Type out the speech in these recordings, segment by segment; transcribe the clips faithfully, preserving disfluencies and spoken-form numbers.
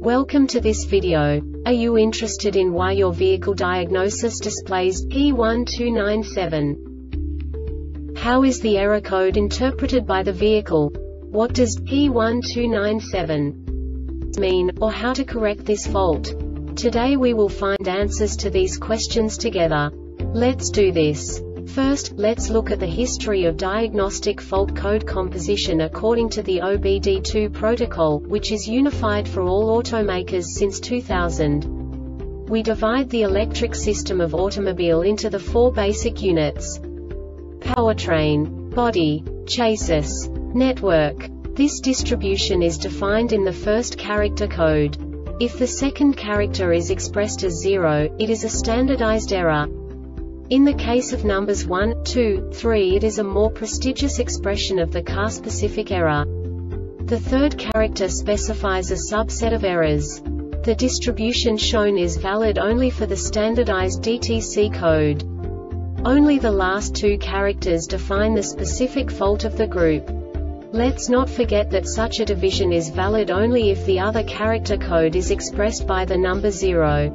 Welcome to this video. Are you interested in why your vehicle diagnosis displays P one two nine seven? How is the error code interpreted by the vehicle? What does P one two nine seven mean, or how to correct this fault? Today we will find answers to these questions together. Let's do this. First, let's look at the history of diagnostic fault code composition according to the O B D two protocol, which is unified for all automakers since two thousand. We divide the electric system of automobile into the four basic units: powertrain, body, chassis, network. This distribution is defined in the first character code. If the second character is expressed as zero, it is a standardized error. In the case of numbers one, two, three, it is a more prestigious expression of the car-specific error. The third character specifies a subset of errors. The distribution shown is valid only for the standardized D T C code. Only the last two characters define the specific fault of the group. Let's not forget that such a division is valid only if the other character code is expressed by the number zero.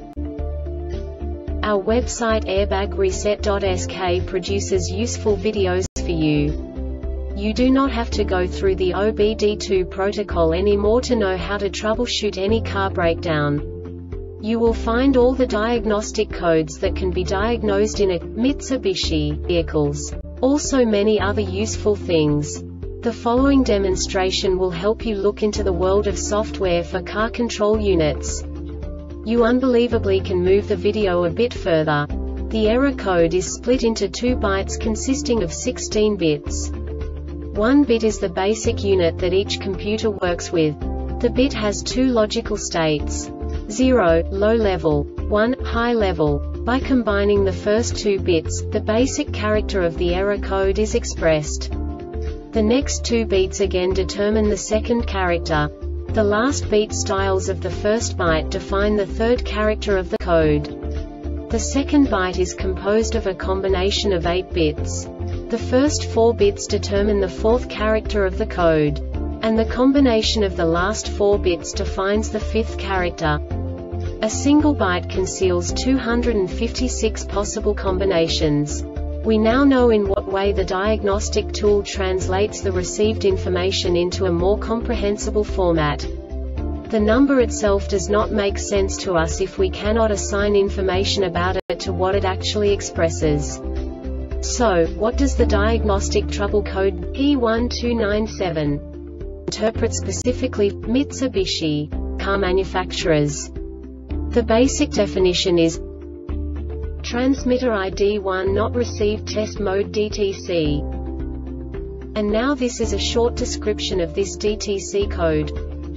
Our website airbag reset dot S K produces useful videos for you. You do not have to go through the O B D two protocol anymore to know how to troubleshoot any car breakdown. You will find all the diagnostic codes that can be diagnosed in a Mitsubishi vehicles. Also many other useful things. The following demonstration will help you look into the world of software for car control units. You unbelievably can move the video a bit further. The error code is split into two bytes consisting of sixteen bits. One bit is the basic unit that each computer works with. The bit has two logical states: zero, low level, one, high level. By combining the first two bits, the basic character of the error code is expressed. The next two bits again determine the second character. The last beat styles of the first byte define the third character of the code. The second byte is composed of a combination of eight bits. The first four bits determine the fourth character of the code. And the combination of the last four bits defines the fifth character. A single byte conceals two hundred fifty-six possible combinations. We now know in what way the diagnostic tool translates the received information into a more comprehensible format. The number itself does not make sense to us if we cannot assign information about it to what it actually expresses. So, what does the diagnostic trouble code P one two nine seven interpret specifically for Mitsubishi car manufacturers? The basic definition is transmitter I D one not received test mode D T C. And now this is a short description of this D T C code.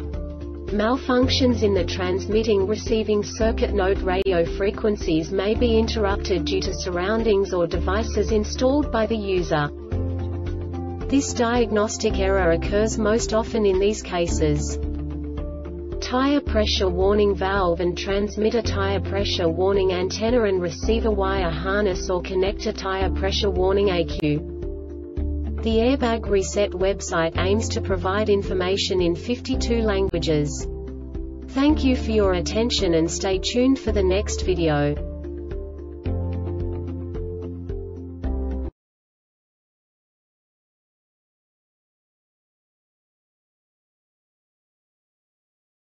Malfunctions in the transmitting receiving circuit node radio frequencies may be interrupted due to surroundings or devices installed by the user. This diagnostic error occurs most often in these cases: tire pressure warning valve and transmitter tire pressure warning antenna and receiver wire harness or connector tire pressure warning A Q. The Airbag Reset website aims to provide information in fifty-two languages. Thank you for your attention and stay tuned for the next video.